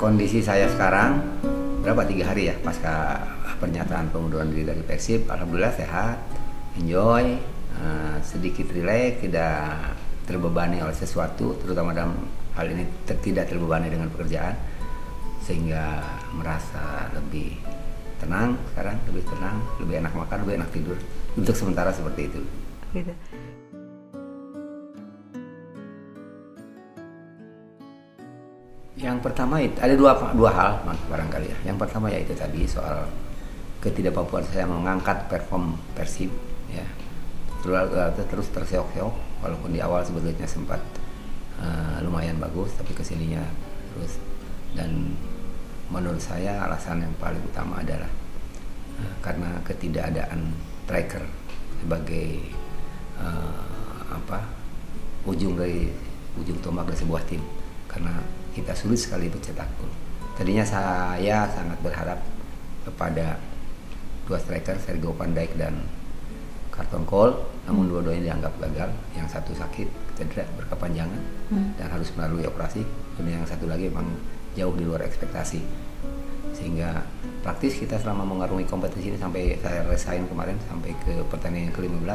kondisi saya sekarang berapa 3 hari ya pasca pernyataan pengunduran diri dari Persib, alhamdulillah sehat, enjoy, sedikit rileks, tidak terbebani oleh sesuatu, terutama dalam hal ini tidak terbebani dengan pekerjaan, sehingga merasa lebih tenang sekarang, lebih tenang, lebih enak makan, lebih enak tidur. Untuk sementara seperti itu. Gitu. Yang pertama itu ada dua hal barangkali ya. Yang pertama yaitu tadi soal ketidakmampuan saya mengangkat perform Persib ya. Terus terseok-seok walaupun di awal sebetulnya sempat lumayan bagus, tapi kesininya terus. Dan menurut saya alasan yang paling utama adalah karena ketidakadaan striker sebagai ujung tombak dari sebuah tim, karena kita sulit sekali bercetak gol. Tadinya saya sangat berharap kepada dua striker, Sergio Van Dijk dan Carlton Cole, namun dua-duanya dianggap gagal. Yang satu sakit, cedera berkepanjangan dan harus melalui operasi, dan yang satu lagi memang jauh di luar ekspektasi, sehingga praktis kita selama mengarungi kompetisi ini sampai saya resign kemarin sampai ke pertandingan ke-15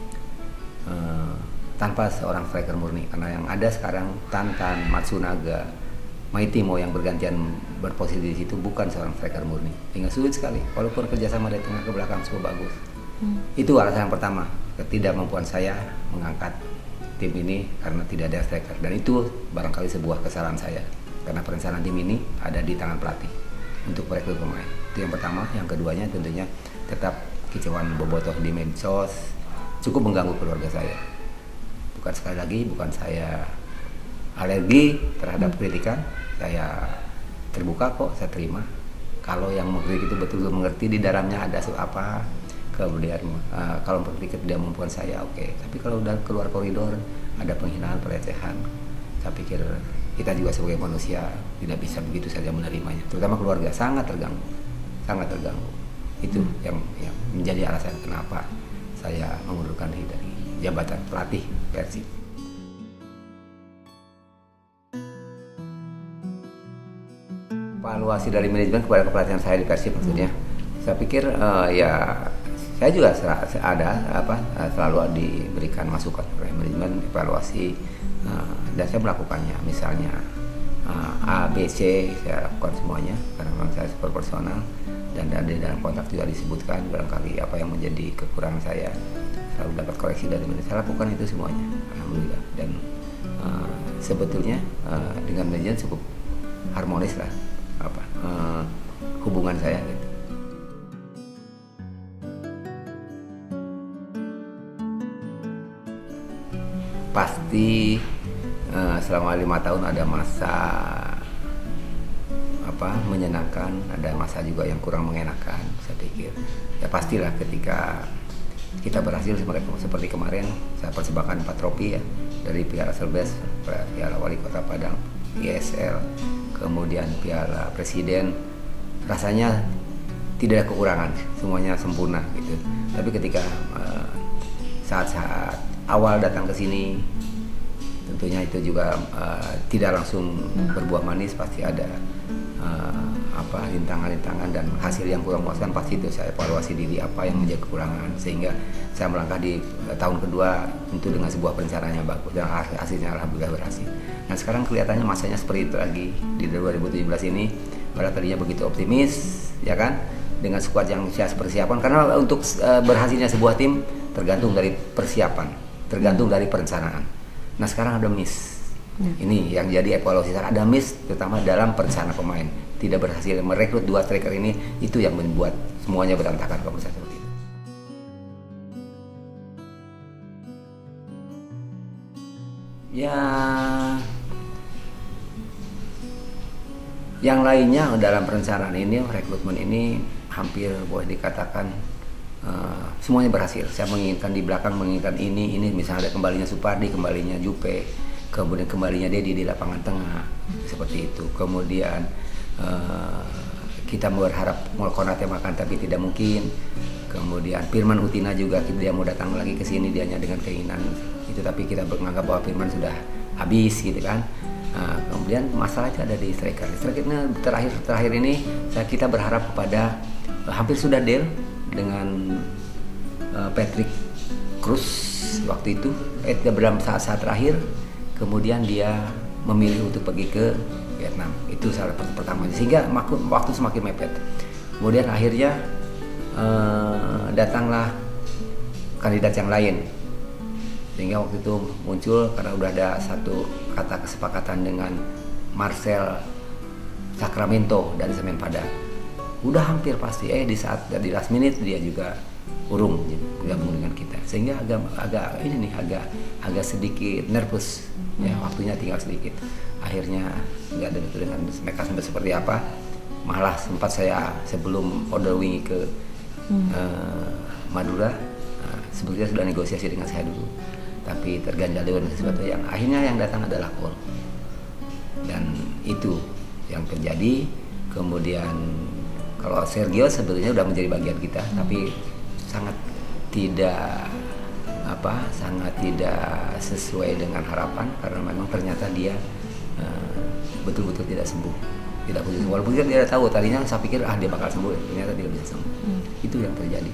tanpa seorang striker murni, karena yang ada sekarang Tantan, Matsunaga, Maitimo yang bergantian berposisi di situ bukan seorang striker murni, sehingga sulit sekali walaupun kerjasama dari tengah ke belakang cukup bagus. Itu alasan yang pertama, ketidakmampuan saya mengangkat tim ini karena tidak ada striker, dan itu barangkali sebuah kesalahan saya karena perencanaan tim ini ada di tangan pelatih untuk merekrut pemain. Itu yang pertama. Yang keduanya tentunya tetap kicauan bobotoh di medsos cukup mengganggu keluarga saya. Bukan sekali lagi, bukan saya alergi terhadap kritikan, saya terbuka kok, saya terima. Kalau yang mengkritik itu betul-betul mengerti di dalamnya ada apa, kemudian kalau mengkritik tidak mampuan saya, oke. Tapi kalau udah keluar koridor, ada penghinaan, pelecehan, saya pikir kita juga sebagai manusia tidak bisa begitu saja menerimanya. Terutama keluarga sangat terganggu, sangat terganggu. Itu yang menjadi alasan kenapa saya mengundurkan diri dari jabatan pelatih Persib. Evaluasi dari manajemen kepada kepelatihan saya di Persib maksudnya, saya pikir ya saya juga selalu diberikan masukan oleh manajemen evaluasi, dan saya melakukannya. Misalnya A, B, C saya lakukan semuanya karena memang saya super personal, dan di dalam kontrak juga disebutkan barangkali apa yang menjadi kekurangan saya selalu dapat koreksi dari manajemen. Saya lakukan itu semuanya, alhamdulillah. Dan sebetulnya dengan manajemen cukup harmonis lah hubungan saya gitu. Pasti selama 5 tahun ada masa menyenangkan, ada masa juga yang kurang mengenakan. Saya pikir ya pastilah ketika kita berhasil seperti kemarin saya persembahkan 4 trofi ya, dari Piala Selbes, Piala Wali Kota Padang, ISL, kemudian Piala Presiden, rasanya tidak ada kekurangan, semuanya sempurna gitu. Tapi ketika saat-saat awal datang ke sini, tentunya itu juga tidak langsung berbuah manis, pasti ada rintangan-rintangan dan hasil yang kurang memuaskan. Pasti itu saya evaluasi diri apa yang menjadi kekurangan, sehingga saya melangkah di tahun kedua tentu dengan sebuah perencanaan yang bagus, dan hasilnya alhamdulillah berhasil. Nah sekarang kelihatannya masanya seperti itu lagi di 2017 ini. Pada tadinya begitu optimis ya kan, dengan skuad yang siap persiapan, karena untuk berhasilnya sebuah tim tergantung dari persiapan, tergantung dari perencanaan. Nah sekarang ada miss. Ini yang jadi evaluasi saya, ada miss terutama dalam perencanaan pemain. Tidak berhasil merekrut 2 striker ini, itu yang membuat semuanya berantakan kalau saya seperti itu. Ya, yang lainnya dalam perencanaan ini, rekrutmen ini hampir boleh dikatakan semuanya berhasil. Saya menginginkan di belakang, menginginkan ini misalnya ada kembalinya Supardi, kembalinya Jupe, kemudian kembalinya Dedi di lapangan tengah, seperti itu. Kemudian kita berharap Konate makan tapi tidak mungkin. Kemudian Firman Utina juga dia mau datang lagi ke sini, dianya dengan keinginan itu, tapi kita menganggap bahwa Firman sudah habis gitu kan. Nah, kemudian masalahnya ada di striker. Strikernya terakhir ini kita berharap kepada hampir sudah deal dengan Patrick Cruz waktu itu. Dalam saat terakhir, kemudian dia memilih untuk pergi ke Vietnam. Itu salah pertama. Sehingga waktu semakin mepet. Kemudian akhirnya datanglah kandidat yang lain. Sehingga waktu itu muncul karena udah ada satu kata kesepakatan dengan Marcel Sacramento dari Semen Padang. Udah hampir pasti, di last minute dia juga urung gabung dengan kita. Sehingga agak sedikit nervous ya, waktunya tinggal sedikit. Akhirnya nggak ada dengan mekanisme seperti apa. Malah sempat saya sebelum order wingi ke Madura, sebetulnya sudah negosiasi dengan saya dulu. Tapi terganjal dengan sesuatu yang akhirnya yang datang adalah call, dan itu yang terjadi. Kemudian kalau Sergio sebetulnya sudah menjadi bagian kita, tapi sangat tidak sesuai dengan harapan karena memang ternyata dia betul-betul tidak sembuh, tidak pulih. Walaupun dia tidak tahu, tadinya saya pikir dia bakal sembuh, ternyata tidak bisa sembuh. Itu yang terjadi.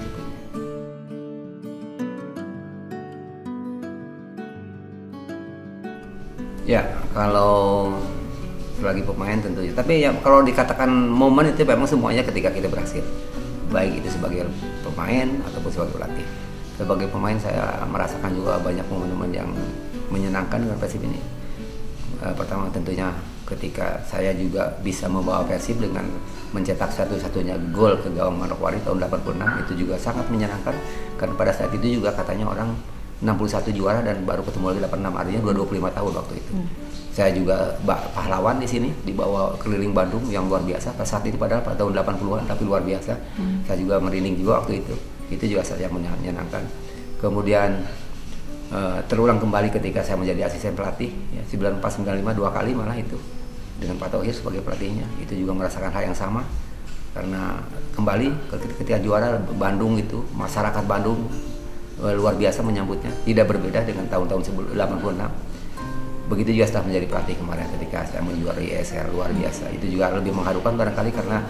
Ya, kalau sebagai pemain tentunya. Tapi ya kalau dikatakan momen itu memang semuanya ketika kita berhasil. Baik itu sebagai pemain ataupun sebagai pelatih. Sebagai pemain saya merasakan juga banyak momen-momen yang menyenangkan dengan Persib ini. Pertama tentunya ketika saya juga bisa membawa Persib dengan mencetak satu-satunya gol ke gawang Manokwari tahun 86, itu juga sangat menyenangkan. Karena pada saat itu juga katanya orang 61 juara dan baru ketemu lagi 86, artinya 25 tahun waktu itu. Saya juga pahlawan di sini, dibawa keliling Bandung yang luar biasa. Pada saat itu padahal pada tahun 80-an, tapi luar biasa. Saya juga merinding juga waktu itu. Itu juga saja menyenangkan. Kemudian terulang kembali ketika saya menjadi asisten pelatih, ya, 94-95 2 kali malah itu dengan Pak Tauhir sebagai pelatihnya. Itu juga merasakan hal yang sama karena kembali ketika juara Bandung itu, masyarakat Bandung luar biasa menyambutnya, tidak berbeda dengan tahun-tahun sebelum 86. Begitu juga setelah menjadi pelatih kemarin ketika saya menjuarai ESL, luar biasa. Itu juga lebih mengharukan barangkali karena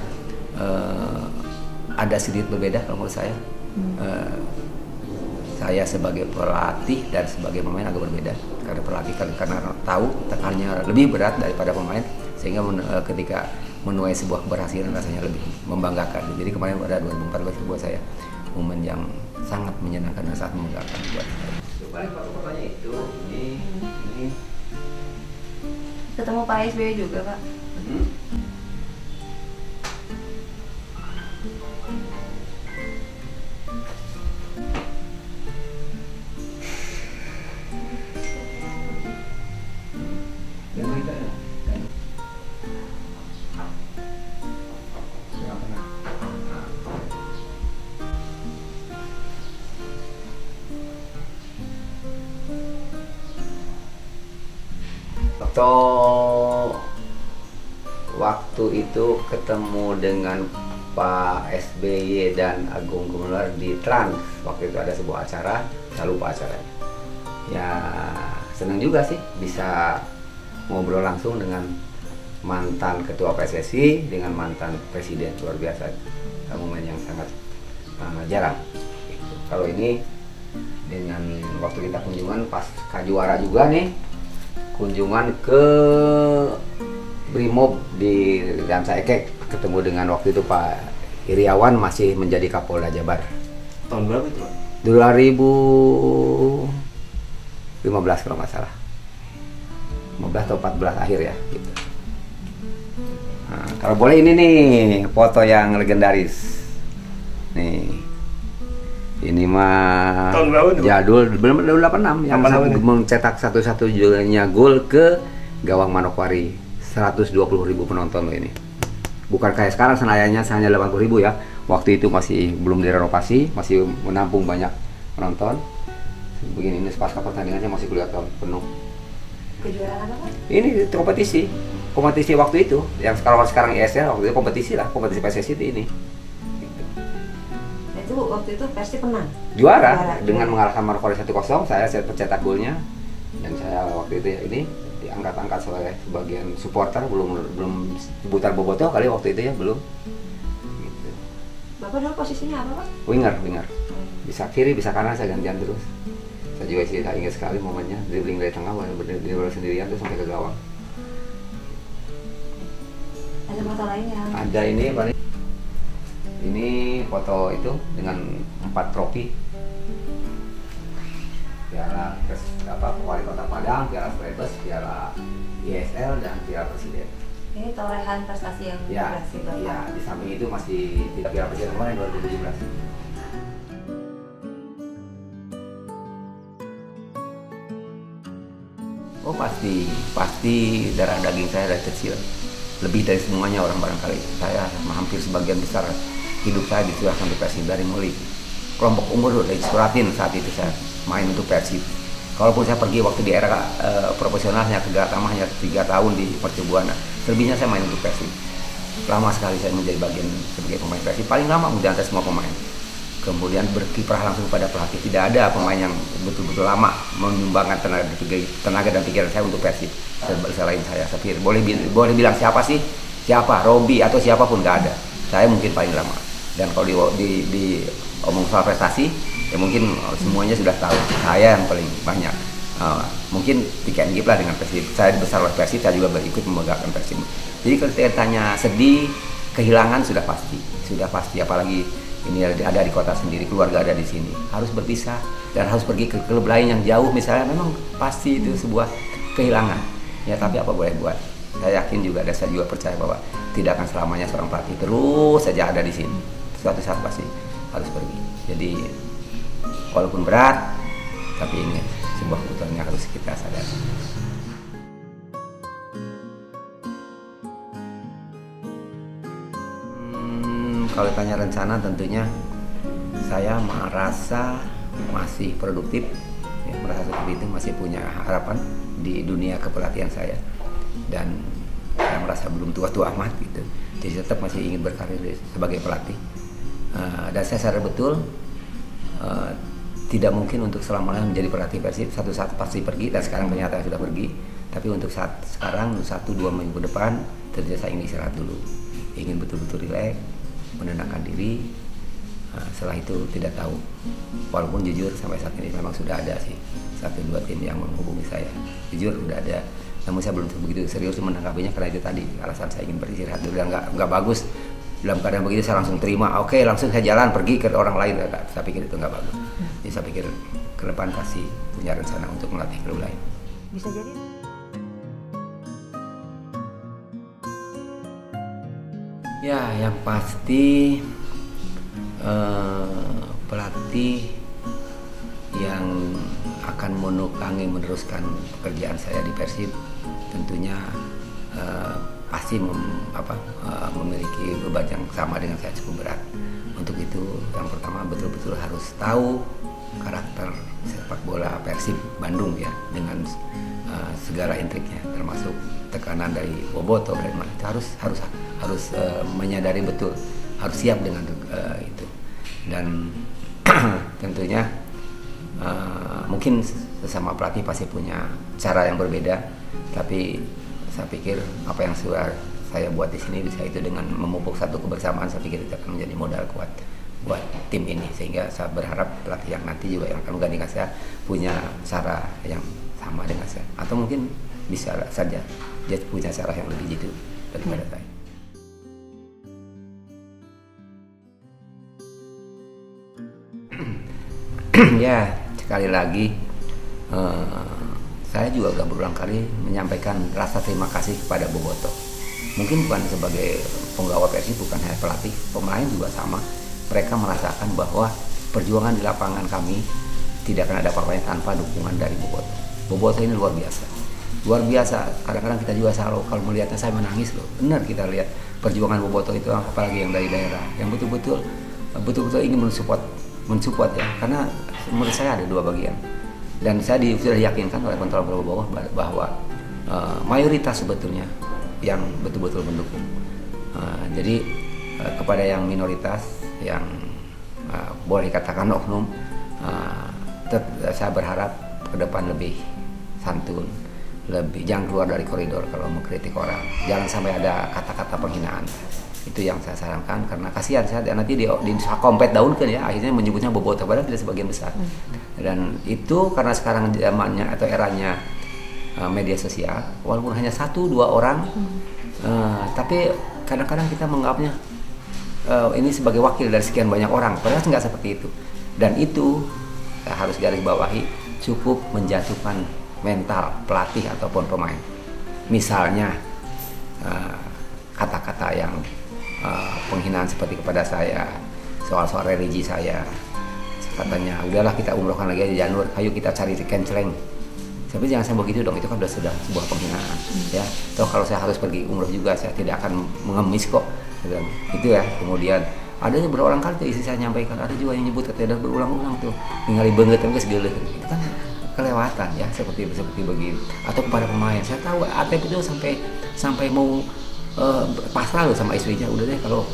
ada sedikit berbeda kalau menurut saya. Saya sebagai pelatih dan sebagai pemain agak berbeda. Karena pelatih karena tahu tekannya lebih berat daripada pemain, sehingga ketika menuai sebuah keberhasilan rasanya lebih membanggakan. Jadi kemarin pada 2014 buat saya momen yang sangat menyenangkan dan sangat membanggakan buat saya. Balik pertanyaan itu, ini ketemu Pak SBY juga, Pak. Waktu itu ketemu dengan Pak SBY dan Agung Gumelar di Trans. Waktu itu ada sebuah acara, saya lupa acaranya. Ya senang juga sih bisa ngobrol langsung dengan mantan ketua PSSI dengan mantan presiden, luar biasa. Momen yang sangat jarang. Gitu. Kalau ini dengan waktu kita kunjungan pas juara juga nih, kunjungan ke Brimob di Dansa Ekek, ketemu dengan waktu itu Pak Iriawan masih menjadi Kapolda Jabar. Tahun berapa itu, Pak? 2015 kalau nggak salah. 15 atau 14 akhir ya gitu. Nah, kalau boleh ini nih foto yang legendaris. Nih. Ini mah jadul, belum 86 yang mencetak satu-satunya gol ke gawang Manokwari. 120.000 penonton loh ini. Bukan kayak sekarang Senayanya hanya 80.000 ya. Waktu itu masih belum direnovasi, masih menampung banyak penonton. Begini ini pasca pertandingannya masih kelihatan penuh. Kejuaraan apa? Ini kompetisi waktu itu. Yang kalau sekarang ESL waktu itu kompetisi PSSI itu ini. Itu waktu itu Persib menang. Juara dengan mengalahkan Manokwari 1-0. Saya pencetak golnya dan saya waktu itu ini diangkat-angkat oleh sebagian supporter, belum sebutan bobotoh kali waktu itu ya, belum. Gitu. Bapak dulu posisinya apa, Pak? Winger. Bisa kiri, bisa kanan, saya gantian terus. Saya juga sih ingat sekali momennya, dribbling dari tengah, berdiri sendirian terus sampai ke gawang. Ada foto lainnya? Ada ini paling. Ini foto itu dengan 4 trofi. Piala Wali Kota Padang, Piala Strebes, Piala ISL, dan Piala Presiden. Ini torehan prestasi yang berhasil Bapak. Ya, di samping itu masih tidak Piala Presiden kemarin 2017. Oh pasti darah daging saya dari kecil. Lebih dari semuanya orang barangkali. Saya hampir sebagian besar hidup saya dicurahkan untuk Persib dari mulai kelompok umur dari Suratin saat itu saya main untuk Persib. Kalaupun saya pergi waktu di era profesionalnya ke Gatama hanya 3 tahun di Mercubuana, selebihnya saya main untuk Persib. Lama sekali saya menjadi bagian sebagai pemain Persib, paling lama di antara semua pemain. Kemudian berkiprah langsung pada pelatih. Tidak ada pemain yang betul-betul lama menyumbangkan tenaga dan pikiran saya untuk Persib selain saya. Saya boleh bilang siapa Robi atau siapapun, nggak ada. Saya mungkin paling lama. Dan kalau di omong soal prestasi, ya mungkin semuanya sudah tahu saya yang paling banyak. Mungkin pikiran lah dengan Persib. Saya besar oleh Persib, saya juga ikut memegangkan Persib. Jadi kalau tanya sedih, kehilangan sudah pasti. Apalagi ini ada di kota sendiri, keluarga ada di sini, harus berpisah dan harus pergi ke klub lain yang jauh misalnya, memang pasti itu sebuah kehilangan. Ya tapi apa boleh buat. Saya yakin juga, dan saya juga percaya bahwa tidak akan selamanya seorang pelatih terus saja ada di sini. Suatu saat pasti harus pergi. Jadi walaupun berat, tapi ini sebuah kebutuhan yang harus kita sadari. Kalau tanya rencana, tentunya saya merasa masih produktif, ya, merasa seperti itu, masih punya harapan di dunia kepelatihan saya, dan saya merasa belum tua-tua amat gitu. Jadi tetap masih ingin berkarir sebagai pelatih. Dan saya sadar betul tidak mungkin untuk selamanya menjadi pelatih Persib. Satu saat pasti pergi, dan sekarang ternyata sudah pergi. Tapi untuk saat sekarang 1-2 minggu depan, tentunya saya ingin istirahat dulu, ingin betul-betul rileks, menenangkan diri. Setelah itu tidak tahu, walaupun jujur sampai saat ini memang sudah ada sih 1-2 tim yang menghubungi saya, jujur sudah ada, namun saya belum begitu serius menanggapinya karena itu tadi alasan saya ingin beristirahat dulu. Dan nggak bagus dalam keadaan begitu saya langsung terima, oke, langsung saya jalan pergi ke orang lain. Saya pikir itu nggak bagus. Jadi saya pikir ke depan pasti punya rencana untuk melatih klub lain. Bisa jadi ya, yang pasti pelatih yang akan meneruskan pekerjaan saya di Persib tentunya pasti memiliki beban yang sama dengan saya, cukup berat. Untuk itu yang pertama betul-betul harus tahu karakter sepak bola Persib Bandung ya, dengan segala intriknya, termasuk tekanan dari bobotoh dan mana, itu harus menyadari betul, harus siap dengan itu. Dan tentunya mungkin sesama pelatih pasti punya cara yang berbeda, tapi saya pikir apa yang sudah saya buat di sini bisa itu dengan memupuk satu kebersamaan, saya pikir itu akan menjadi modal kuat buat tim ini, sehingga saya berharap pelatih yang nanti juga yang akan menggantikan saya punya cara yang sama dengan saya, atau mungkin bisa saja dia punya cara yang lebih jitu daripada saya. Ya, sekali lagi saya juga sudah berulang kali menyampaikan rasa terima kasih kepada bobotoh. Mungkin bukan sebagai penggawa Persib, bukan hanya pelatih, pemain juga sama. Mereka merasakan bahwa perjuangan di lapangan kami tidak akan ada apa-apanya tanpa dukungan dari bobotoh. Bobotoh ini luar biasa. Luar biasa. Kadang-kadang kita juga selalu kalau melihatnya saya menangis loh. Benar kita lihat perjuangan bobotoh itu, apalagi yang dari daerah, yang betul-betul ingin mensupport ya. Karena menurut saya ada dua bagian. Dan saya sudah diyakinkan oleh kontrol bola bahwa mayoritas sebetulnya yang betul-betul mendukung. Jadi kepada yang minoritas yang boleh dikatakan oknum, saya berharap ke depan lebih santun, lebih jangan keluar dari koridor kalau mau kritik orang, jangan sampai ada kata-kata penghinaan. Itu yang saya sarankan, karena kasihan saya nanti di kompet daun kan ya, akhirnya menyebutnya bobotoh padahal tidak sebagian besar. Dan itu karena sekarang zamannya atau eranya media sosial, walaupun hanya 1-2 orang, tapi kadang-kadang kita menganggapnya ini sebagai wakil dari sekian banyak orang, padahal nggak seperti itu. Dan itu harus garis bawahi, cukup menjatuhkan mental pelatih ataupun pemain. Misalnya kata-kata yang penghinaan seperti kepada saya, soal-soal religi saya, katanya udahlah kita umrohkan lagi aja Janur, ayo kita cari kenceleng. Tapi jangan sampai begitu dong, itu kan sudah sebuah penghinaan. Ya, toh kalau saya harus pergi umroh juga saya tidak akan mengemis kok. Dan itu ya. Kemudian ada yang berulang kali tuh istri saya nyampaikan, ada juga yang nyebut katanya berulang-ulang tuh ningali banget tapi segala itu kan kelewatan ya, seperti begitu. Atau kepada pemain, saya tahu Atep itu sampai mau pasrah loh sama istrinya, udah deh kalau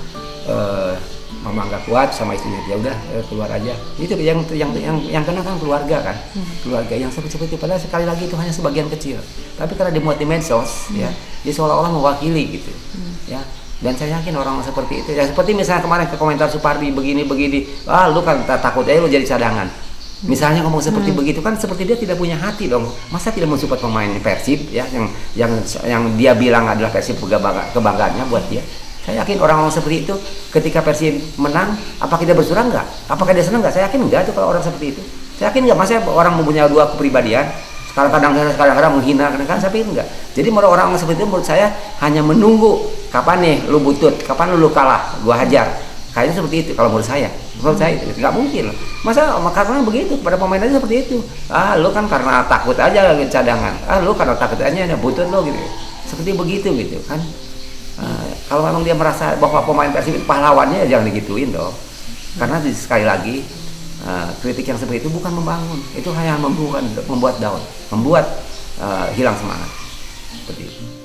mama nggak kuat sama istrinya ya udah keluar aja. Itu yang kena kan keluarga kan, keluarga yang seperti itu. Padahal sekali lagi itu hanya sebagian kecil, tapi karena dimuat di medsos ya, dia seolah-olah mewakili gitu ya. Dan saya yakin orang seperti itu ya, seperti misalnya kemarin ke komentar Supardi begini lu kan takut aja lu jadi cadangan. Misalnya ngomong seperti begitu kan, seperti dia tidak punya hati dong. Masa tidak mensupport pemain Persib ya, yang dia bilang adalah Persib kebanggaannya buat dia. Saya yakin orang-orang seperti itu ketika Persib menang, apakah dia bersurang enggak? Apakah dia senang enggak? Saya yakin enggak tuh kalau orang seperti itu. Saya yakin enggak, masa orang mempunyai dua kepribadian, kadang-kadang menghina, kadang-kadang tapi enggak. Jadi menurut orang seperti itu, menurut saya hanya menunggu kapan nih lu butut, kapan lu kalah, gua hajar. Kayaknya seperti itu kalau menurut saya itu nggak mungkin. Masa karena begitu pada pemain aja seperti itu. Lu kan karena takut aja cadangan. Lu karena takut aja ada butut lo gitu. Seperti begitu gitu kan. Kalau memang dia merasa bahwa pemain Persib pahlawannya, jangan digituin dong. Karena sekali lagi kritik yang seperti itu bukan membangun. Itu hanya membuat down, membuat hilang semangat. Seperti itu.